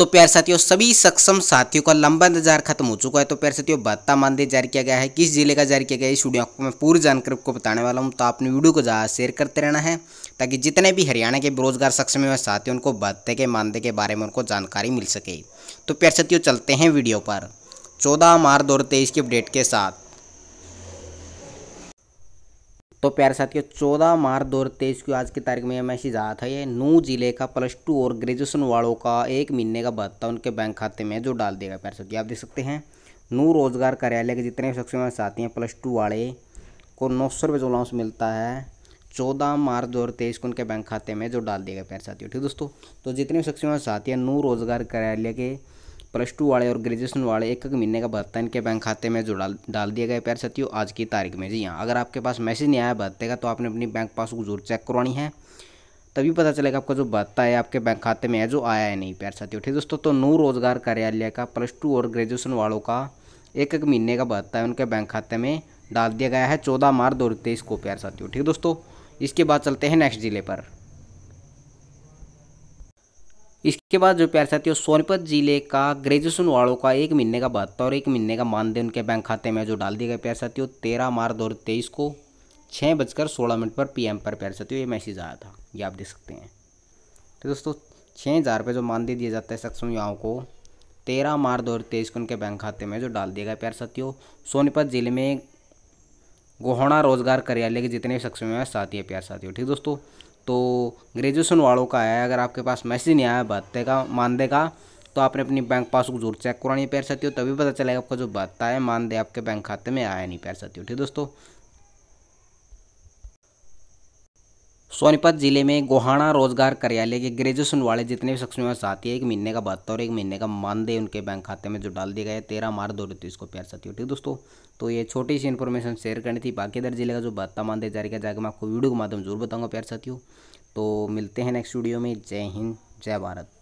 तो प्यारे साथियों, सभी सक्षम साथियों का लंबा इंतजार खत्म हो चुका है। तो प्यारे साथियों, भत्ता मानदेय जारी किया गया है। किस जिले का जारी किया गया है, इस वीडियो आपको मैं पूरी जानकारी आपको बताने वाला हूं। तो आपने वीडियो को ज़्यादा शेयर करते रहना है ताकि जितने भी हरियाणा के बेरोजगार सक्षम एवं साथी उनको भत्ते के मानदेय के बारे में उनको जानकारी मिल सके। तो प्यारे साथियों, चलते हैं वीडियो पर 14 मार्च 2023 की अपडेट के साथ। तो प्यारे साथियों, 14 मार्च 2023 की आज की तारीख में यह मैसेज आया था। ये नूह जिले का +2 और ग्रेजुएशन वालों का 1 महीने का भत्ता उनके बैंक खाते में जो डाल देगा। प्यारे साथियों, आप देख सकते हैं नूह रोजगार कार्यालय के जितने भी सक्षम साथी हैं +2 वाले को 900 रुपये जो अलाउंस मिलता है 14 मार्च 2023 को उनके बैंक खाते में जो डाल दिया गया। प्यारे साथियों, ठीक दोस्तों, तो जितने भी सक्षम साथी हैं नूह रोजगार कार्यालय के +2 वाले और ग्रेजुएशन वाले 1 महीने का भत्ता इनके बैंक खाते में जो डाल दिया गया। प्यारे साथियों, आज की तारीख में जी हाँ, अगर आपके पास मैसेज नहीं आया भत्ते का तो आपने अपनी बैंक पासबुक जरूर चेक करवानी है, तभी पता चलेगा आपका जो भत्ता है आपके बैंक खाते में है जो आया है नहीं। प्यारे साथियों, ठीक दोस्तों, तो नूह रोजगार कार्यालय का +2 और ग्रेजुएशन वालों का 1 महीने का भत्ता है उनके बैंक खाते में डाल दिया गया है 14 मार्च 2023 को। प्यारे साथियों, ठीक दोस्तों, इसके बाद चलते हैं नेक्स्ट जिले पर। इसके बाद जो प्यारे साथियों, सोनीपत जिले का ग्रेजुएशन वालों का 1 महीने का भत्ता और 1 महीने का मानदेय उनके बैंक खाते में जो डाल दिया गया। प्यारे साथियों, 13 मार्च 2023 को 6:16 पर PM पर प्यारे साथियों ये मैसेज आया था, ये आप देख सकते हैं। तो दोस्तों, 6,000 रुपये जो मानदेय दिया जाता है सक्षम युवाओं को 13 मार्च 2023 को उनके बैंक खाते में जो डाल दिया गया। प्यारे साथियों, सोनीपत जिले में गोहाना रोजगार कार्यालय के जितने भी सक्षम साथी है प्यारे साथियों, ठीक दोस्तों, तो ग्रेजुएशन वालों का है। अगर आपके पास मैसेज नहीं आया भत्ते का मानदेय का तो आपने अपनी बैंक पासबुक जरूर चेक करानी है प्यारे साथियों, तभी पता चलेगा आपका जो भत्ता है मानदेय आपके बैंक खाते में आया नहीं। प्यारे साथियों, ठीक दोस्तों, सोनीपत जिले में गोहाना रोजगार कार्यालय के ग्रेजुएशन वाले जितने भी सक्षम साथी है 1 महीने का भत्ता और 1 महीने का मानदेय उनके बैंक खाते में जो डाल दिया गया है 13 मार्च 2023 को। प्यारे साथियों, ठीक दोस्तों, तो ये छोटी सी इन्फॉर्मेशन शेयर करनी थी। बाकी इधर जिले का जो भत्ता मानदेय जारी किया जाएगा मैं आपको वीडियो के माध्यम जरूर बताऊंगा प्यारे साथियों। तो मिलते हैं नेक्स्ट वीडियो में। जय हिंद, जय भारत।